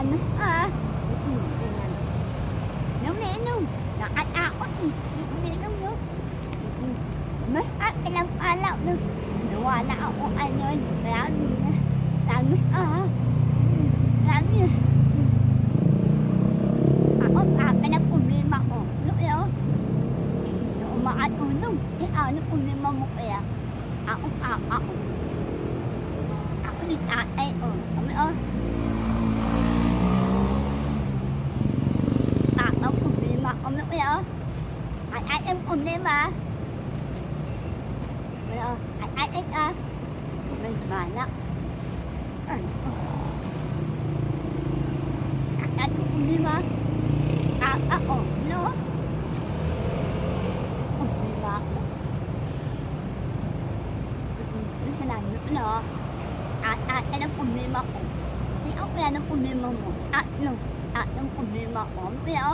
Nung niinom. Nakatakot eh. Niinom no. Ilang alaw no. Nawala ako ano. Marami na. Marami ako pinag-problema ko. Ano yun? Umaat unong. Ano problema mo kaya? Ako. Ako ni tatay o. Ano yun? Ang problema ko. Ano yun? Ay ang problema. Ay may balak. Ang problema. Ako. No? Problema ako. No? Ano problema ko? Hindi ako kaya ng problema mo. Ang problema ko. Ano?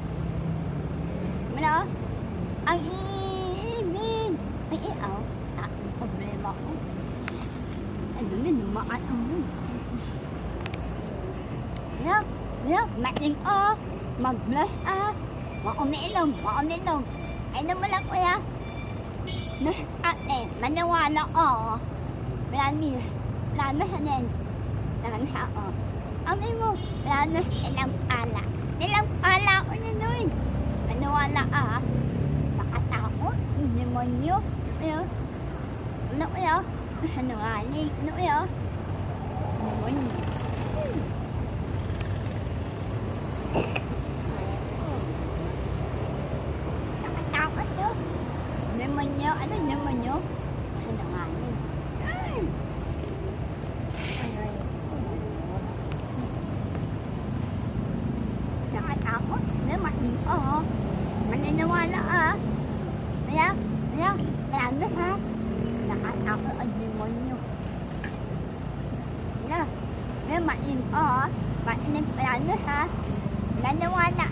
Ano? Ang ibig. Ay, ang problema ko. Ano yun? Lumaan ang yun. Mating mag-bless maumiinom. Ay naman lang kuya. Maniwala ko. Marami sa din. Ang mo, ilang pala ko na nun. Maniwala ka. Nakatakot. Demonyo. Ano kaya? Hanungaling. Ano kaya? Demonyo. Nakatakot yun. Demonyo. Ano demonyo? Hanungaling. Nakatakot. Mating maniniwala Kaya marami ha. Nakatakot ang demonyo. Mating mainit marami ha. Maniwala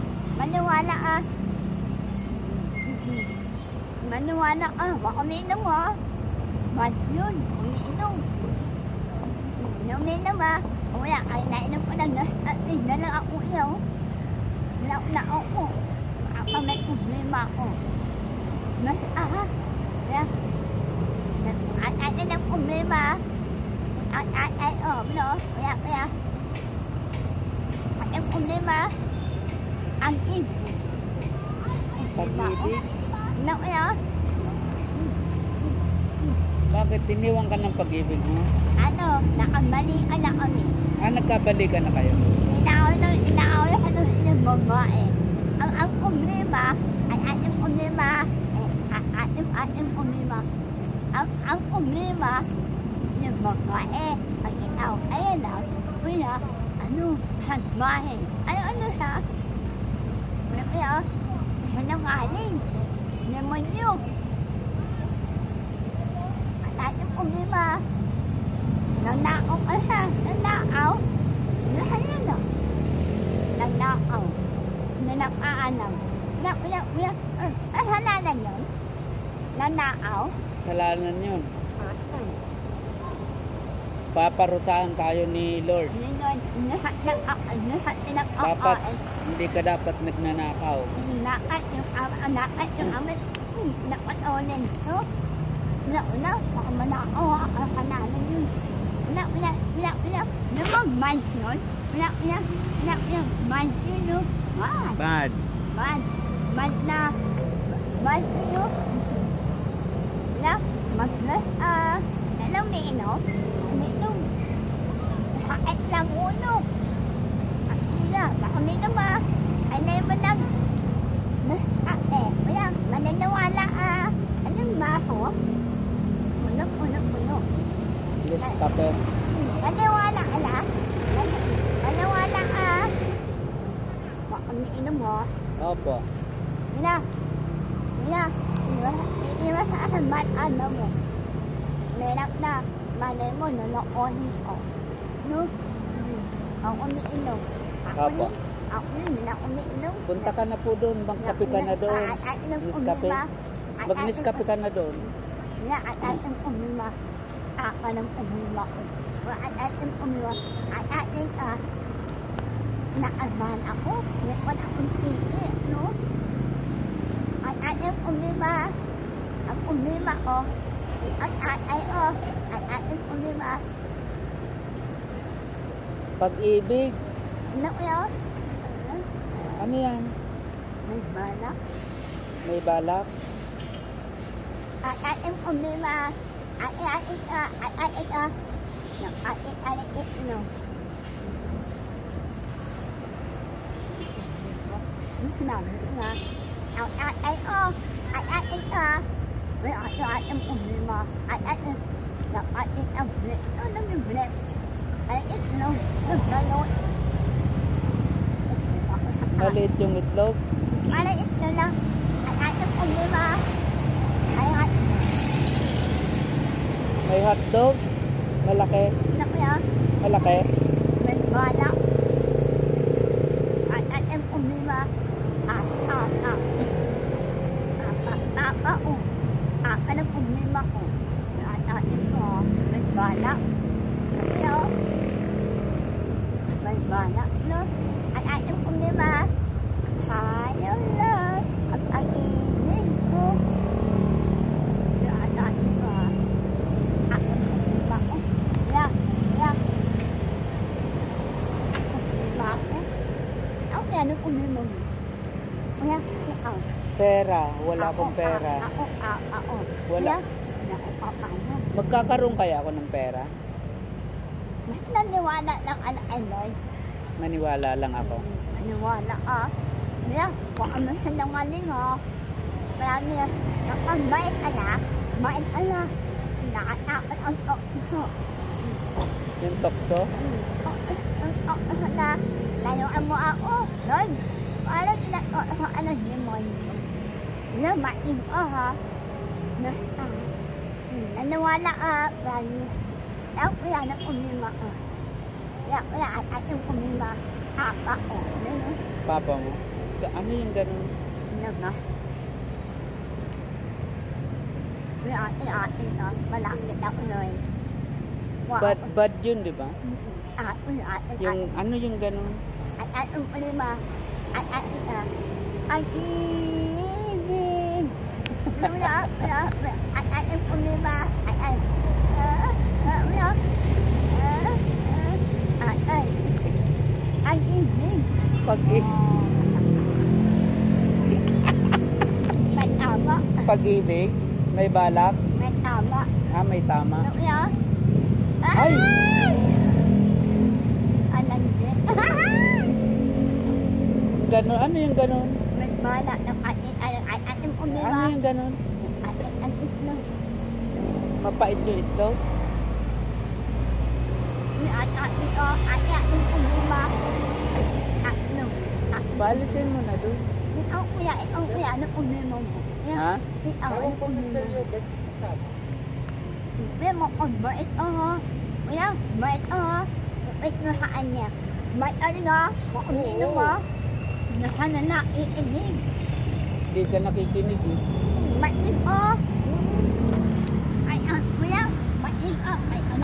umiinom mo. Bad yun, umiinom. Umiinom Wala, ay nainom ko lang na lang ako yun. Wala ako. Ako may problema ako. Ay ng problema. No? Kaya. Ay ang problema. Ang ibig. Pag-ibig? No, kaya. Bakit tiniwang ka ng pag-ibig mo? Nakabalikan na kami. Nagkabalikan na kayo? Inaaway ka doon yung babae. Ang problema, ating problema, ating problema. Ang problema, yung babae, pag ikaw, ayan na, kuya, hagbahin. Ano siya? Kaya, manangaling. Demonyo. Ating problema, nanakaw ka siya. Nanakaw. Lahat na. Nanakaw. Nanakaanam. Halalan yun? Nanakaw? Kasalanan yun. Paparusahan tayo ni Lord. Dapat hindi ka dapat nagnanakaw. Nakat yung amat. Nakatonin. Una, baka manakaw ang halalan yun. Naman bad yun. Bad yun no. Bad. Bad yun. Alam mo inom? Sakit lang uno. Baka may naman. Ay na yung manag. Mananiwala anong baso? Puno. Yes, kape. Maniwala ka na? Maniwala ka? Baka may inom mo. Opo. Iwas sa asabat mo. Merap na, malay mo, nolokohin ko. No? Ako umiinom. Opo. Ako rin, umiinom. Punta ka na po doon, magkape ka na doon. Niskape. Mag-niskape ka na doon. Ating umima. Ako ng umima ko. Ating umima. Ating naaman ako. Wala akong titi, no? Ay, ang umima. Ang umima, oh. Ay, oh. Ay, ang umima. Pag-ibig. Ano yun? Ano yan? May bala. May balak? Ay, ang umima. Ay, no. Sinabi ko nga. Ay, oh. Ay, ang umima. Ay, ang blip. Ano yung blip? Ay, no. Naglalot. Maliit yung itlog? Maliit na lang. Ay, ang umima. Ay, May hotdog? Malaki? ano ko yan? Malaki? May bala. Ay, ang umima. Oh. Anong umima ko? Ay, ko. May bala. Ano? May bala. No? Ay, ang umima. Ayaw lang. Ang inig ko. Ay, ko. Ang umima ko. Yeah. Umima ko. Okay, anong umima mo? Yeah. Pera. Wala akong pera. Wala. Magkakaroon kaya ako ng pera? Mas naniwala lang ano. Maniwala lang ako. Naniwala ka. Kaya, kung ano siya nangaling ha. Kaya niya, ang bait ala. Nakatapat ang tokso. Yung tokso? Ang tokso na, layuan mo ako. Lord, parang tinatokso ano demon. Namain ko ha. Naniwala ka, Rani. Kaya na umima ka. Kaya at yung umima. Papa ko. Ano? Papa mo? Ano yung ganun? Ano ba? Kaya atin na. Malakit ako noy. Bad yun, di ba? Yung ano yung ganun? at yung umima. Ay, ibig. At yung umima. Ay, ibig. May tama. Pag-ibig? May balak? May tama. May tama. Ano yan? Ay! Alam din. Ganun? Ano yung ganun? May bala ng at yung umima. Ano yung ganun? Ang itlog. Mapait yung itlog? At yung umima. Ano? Paalisin mo na doon. Ikaw kuya, ano umima mo? Ha? Ikaw, ano umima mo? Kuya mo, bait Kuya, bait Bait mo sa kanya. Bait na, kung sino mo. Nasana na, iinig. Hindi ka nakikinig eh. Bait Ay, kuya, bait Ay, ano?